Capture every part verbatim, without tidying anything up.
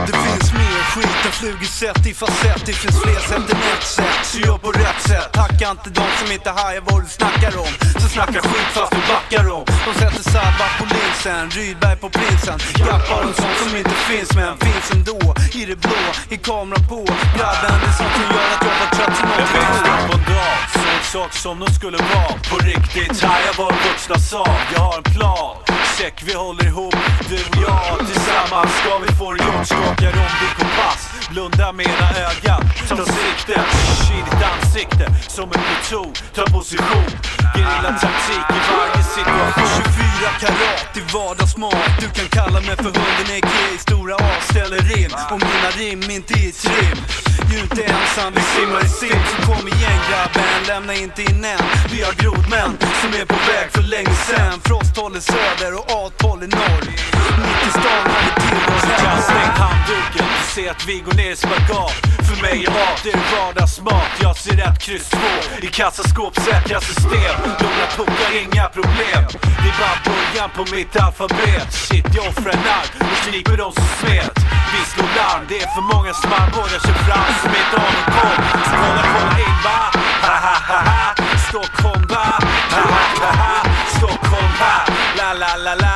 Det finns mer skit än flugesätt i facett. Det finns fler sätt än ett sätt, så gör på rätt sätt. Hacka inte de som inte hajar vad du snackar om. Så snackar skit fast du backar om. De sätter sabba på linsen, Rydberg på prinsen. Gappar om sånt som inte finns, men finns ändå. I det blå, i kamera på. Grabben, det är sånt som gör att jag var trött som någonting. Jag växte upp på en dag, så en sak som de skulle vara. På riktigt, här jag var vuxna sa. Jag har en plan, check vi håller ihop. Du och jag tillsammans ska vi få det gjort. Skakar om din kompass, blunda med ena ögat. Ta sikte, i ditt ansikte. Som en pluton, ta position. Gerilla taktik i varje situation. Tjugofyra karat i vardagsmat. Du kan kalla mig för hunden, A K A stora A. Ställer in om mina rim inte i ett rim. Du är inte ensam, vi simmar i sim. Så kom igen grabben, lämna inte in än. Vi har grodmän som är på väg för länge sen. Frost håller söder och A håller norr. Mitt i stan har vi Teodor Hellborg. Stäng handduken, du ser att vi går ner i spagat. För mig är mat, det är vardagsmat. Jag ser rätt kryss två i kassaskåpssäkra system. De där puckar inga problem. Det är bara början på mitt alfabet. Shit, jag offrar en arm och kniper dem som smet. Vi slår larm, det är för många som man vågar sig fram som inte har någon koll. Så kolla, kolla in va, ha ha ha ha. Stockholm va, ha ha ha ha. Stockholm va, la la la la.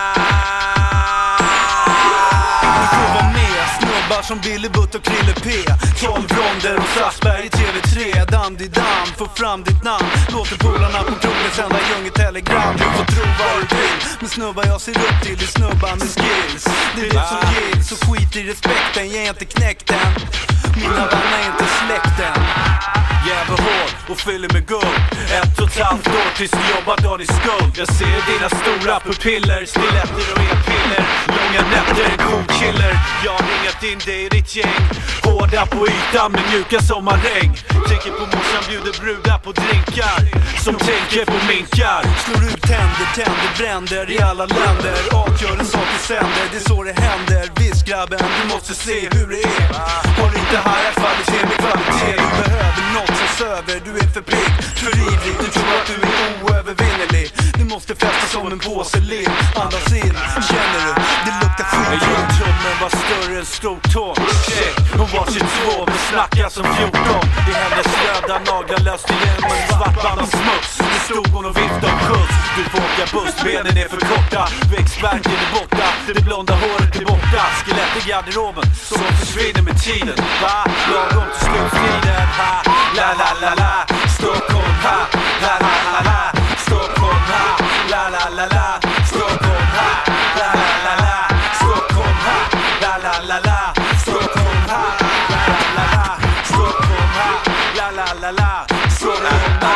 Som Billy Butt och Krille P. Tolv ronder och Sassberg i T V tre. Dandy Dam, få fram ditt namn. Låter polarna på krogen sända djungeltelegram. Du får tro vad du vill, men snubbar jag ser upp till är snubbar med skills. Det är det som gills, så skit i respekten. Jag är inte knäckt än. Mina vänner är inte släkten. Jävla hård och fyller med guld. Ett och ett halvt år tills du jobbar dagen i skuld. Jag ser dina stora pupiller, stiletter och e-piller. Långa nätter, en cool killer. Jag har ringat in dig i ditt gäng. Hårda på ytan men mjuka som regn. Tänker på morsan bjuder brudar på drinkar. Som tänker på minkar. Slår ut tänder, tänder, bränder i alla länder. Art gör en sak i sänder, det är så det händer. Visst grabben, du måste se hur det är. Har inte här kvalitet med kvalitet. Du behöver något som söver, du är för pigg, för ivrig. Du tror att du är oövervinnerlig. Du måste fästa som en påse liv. Andas in, känner du, det luktar skit. Tummen var större än stort tå. Check, hon var tjugotvå men snackar som fjorton. I hennes röda naglar löste igen med en svart band av smuts. Nu stod hon och viftade om skjuts. Du får åka buss, benen är för korta. Växtverken är borta, det blonda håret är borta. Skelett i garderoben som försvinner med tiden. Va? Lagom till slutstriden. Ha, la la la la. Stockholm, ha, la la la la. Stockholm, ha, la la la la. Stockholm, ha, la la la la. Stockholm, ha, la la la la. Stockholm, ha, la la la la. Stockholm, ha, la la la la. Stockholm, ha,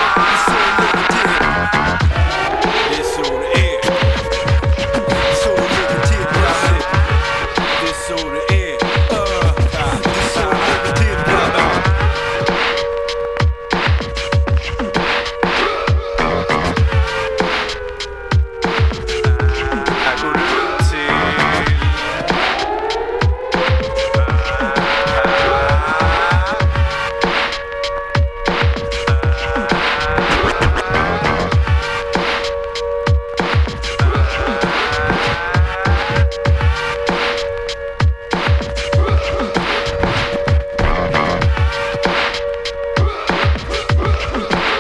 det är så det är. Det är så det ligger till. Det är så det är. Det är så det ligger till grabben. Här går du till.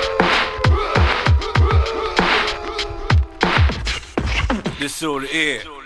Det är så det är.